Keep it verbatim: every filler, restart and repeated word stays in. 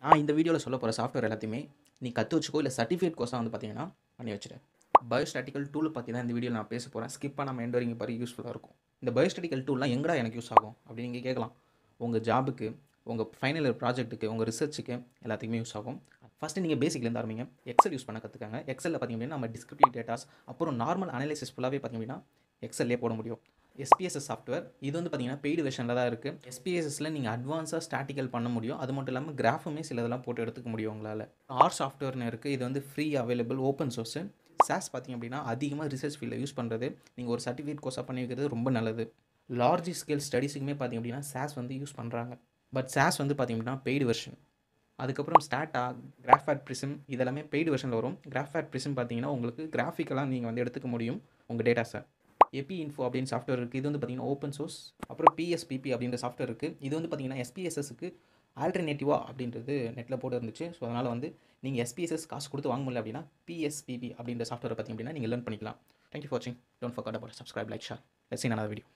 நான் இந்த வீடியோவில் சொல்ல போகிற சாஃப்ட்வேர் எல்லாத்தையுமே நீ கற்று வச்சுக்கோ, இல்லை சர்டிஃபிகேட் கோர்ஸாக வந்து பார்த்தீங்கன்னா பண்ணி வச்சுரு. பயோஸ்டாட்டிக்கல் டூல் பற்றி தான் இந்த வீடியோவில் நான் பேச போகிறேன். ஸ்கிப் பண்ணாமல் எண்ட் வரைக்கும் பாரு, யூஸ்ஃபுல்லாக இருக்கும். இந்த பயோஸ்டாட்டிக்கல் டூல்லாம் எங்கடா எனக்கு யூஸ் ஆகும் அப்படின்னு நீங்கள் கேட்கலாம். உங்கள் ஜாபுக்கு, உங்கள் ஃபைனல் இயர் ப்ராஜெக்ட்டுக்கு, உங்கள் ரிசர்ச்சுக்கு எல்லாத்துக்குமே யூஸ் ஆகும். ஃபஸ்ட்டு நீங்கள் பேசிக்லேருந்து ஆரம்பிங்க. எக்ஸல் யூஸ் பண்ண கற்றுக்காங்க. எக்ஸலில் பார்த்திங்க அப்படின்னா நம்ம டிஸ்கிரிப்டிவ் டேட்டாஸ், அப்புறம் நார்மல் அனலைசிஸ் ஃபுல்லாகவே பார்த்திங்க அப்படின்னா எக்ஸல்லே போட முடியும். எஸ்பிஎஸ்எஸ் சாஃப்ட்வேர் இது வந்து பார்த்திங்கன்னா பெய்டு வெர்ஷனில் தான் இருக்குது. எஸ்பிஎஸ்எஸில் நீங்கள் அட்வான்ஸாக ஸ்டாட்டிக்கல் பண்ண முடியும். அது மட்டும் இல்லாமல் கிராஃபுமே சில இதெல்லாம் போட்டு எடுத்துக்க முடியும் உங்களால். ஆர் சாஃப்ட்வேர்னு இருக்குது. இது வந்து free available open source. SAS பார்த்திங்க அப்படின்னா அதிகமாக ரிசர்ச் ஃபீல்டில் யூஸ் பண்ணுறது, நீங்கள் ஒரு சர்டிஃபிகேட் கோர்ஸாக பண்ணி வைக்கிறது ரொம்ப நல்லது. லார்ஜ் ஸ்கேல் ஸ்டடீஸுக்குமே பார்த்திங்க அப்படின்னா சாஸ் வந்து யூஸ் பண்ணுறாங்க. பட் சாஸ் வந்து பார்த்திங்க அப்படின்னா பெய்டு வெர்ஷன். அதுக்கப்புறம் ஸ்டாட்டா, கிராஃபேட் ப்ரிசம் இதெல்லாமே பெய்டு வெர்ஷனில் வரும். கிராஃபேட் ப்ரிசம் பார்த்தீங்கன்னா உங்களுக்கு கிராஃபிக்கலாக நீங்கள் வந்து எடுத்துக்க முடியும் உங்கள் டேட்டாஸை. எபி இன்ஃபோ அப்படின்னு சாஃப்ட்வேர் இருக்குது. இது வந்து பார்த்தீங்கன்னா ஓப்பன் சோர்ஸ். அப்புறம் பிஎஸ்பிபி அப்படின்ற சாஃப்ட்வேர் இருக்குது. இது வந்து பார்த்தீங்கன்னா எஸ்பிஎஸ்எஸ்க்கு ஆல்டர்னேட்டிவா அப்படின்றது நெட்டில் போட்டு இருந்துச்சு. ஸோ அதனால் வந்து நீங்கள் எஸ்பிஎஸ்எஸ் காசு கொடுத்து வாங்க முடியல அப்படின்னா பிஎஸ்பிபி அப்படின்ற சாஃப்ட்வேரை பார்த்திங்க அப்படின்னா நீங்கள் லேர்ன் பண்ணிக்கலாம். தேங்க்யூ ஃபார் வாட்சிங். Don't forget about subscribe, like, share. Let's see another video.